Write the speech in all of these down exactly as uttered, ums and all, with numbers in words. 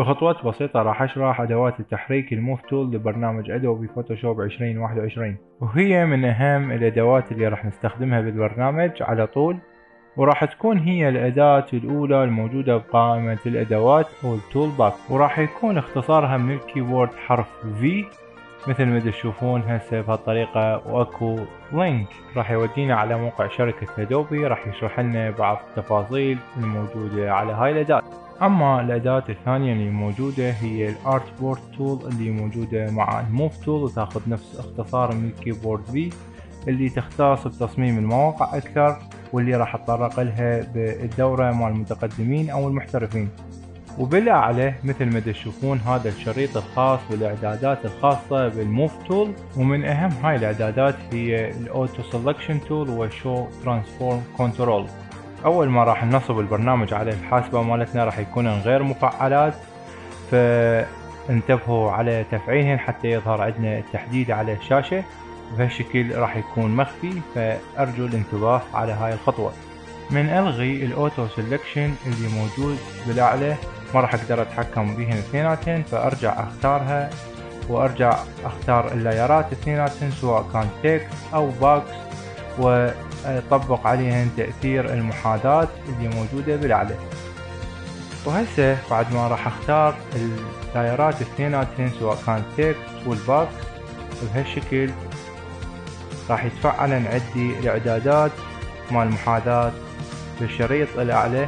بخطوات بسيطة راح أشرح أدوات التحريك الموف تول لبرنامج أدوبي فوتوشوب عشرين واحد وعشرين، وهي من أهم الأدوات اللي راح نستخدمها بالبرنامج على طول، وراح تكون هي الأداة الأولى الموجودة بقائمة الأدوات أو التول باك، وراح يكون اختصارها من الكيبورد حرف V مثل ما تشوفون هسه بهالطريقة، واكو لينك راح يودينا على موقع شركة أدوبي راح يشرح لنا بعض التفاصيل الموجودة على هاي الأداة. أما الأداة الثانية اللي موجودة هي الارت بورد تول اللي موجودة مع الموف تول، وتاخذ نفس اختصار من الكيبورد V اللي تختص بتصميم المواقع أكثر، واللي راح اتطرق لها بالدورة مع المتقدمين أو المحترفين. وبالأعلى مثل ما تشوفون هذا الشريط الخاص بالإعدادات الخاصة بالموف تول، ومن أهم هاي الإعدادات هي الأوتو سلكشن تول والشو ترانسفورم كنترول. أول ما راح ننصب البرنامج على الحاسبة مالتنا راح يكونن غير مفعلات، فانتبهوا على تفعيلهن حتى يظهر عندنا التحديد على الشاشة، بهالشكل راح يكون مخفي، فأرجو الانتباه على هاي الخطوة. من ألغي الأوتو سلكشن اللي موجود بالأعلى ما راح أقدر أتحكم بهن اثنيناتهن، فأرجع أختارها وأرجع أختار اللايرات اثنيناتهن سواء كان تكست أو باكس، وأطبق عليهن تأثير المحاذاة اللي موجودة بالأعلى. وهسه بعد ما راح أختار اللايرات اثنيناتهن سواء كان تكست والباكس بهالشكل راح يتفعلن عندي الإعدادات مال المحاذاة بالشريط الأعلى،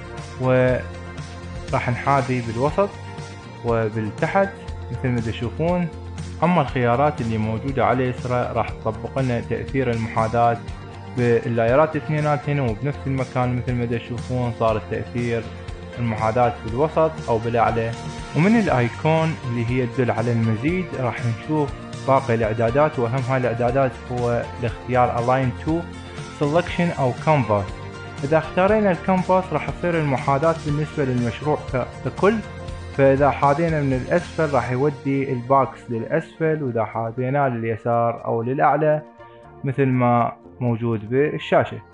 وراح نحاذي بالوسط وبالتحت مثل ما تشوفون. أما الخيارات اللي موجودة على اليسرى راح تطبق لنا تأثير المحاذاة باللايرات اثنيناتهن وبنفس المكان مثل ما تشوفون صار التأثير المحاذاة بالوسط أو بالأعلى. ومن الآيكون اللي هي تدل على المزيد راح نشوف باقي الإعدادات، وأهم هاي الإعدادات هو الاختيار Align to Selection أو Canvas. إذا اختارينا الكامباس راح تصير المحاذاة بالنسبة للمشروع ككل، فإذا حاذينا من الأسفل راح يودي الباكس للأسفل، وإذا حاذينا لليسار أو للأعلى مثل ما موجود بالشاشة.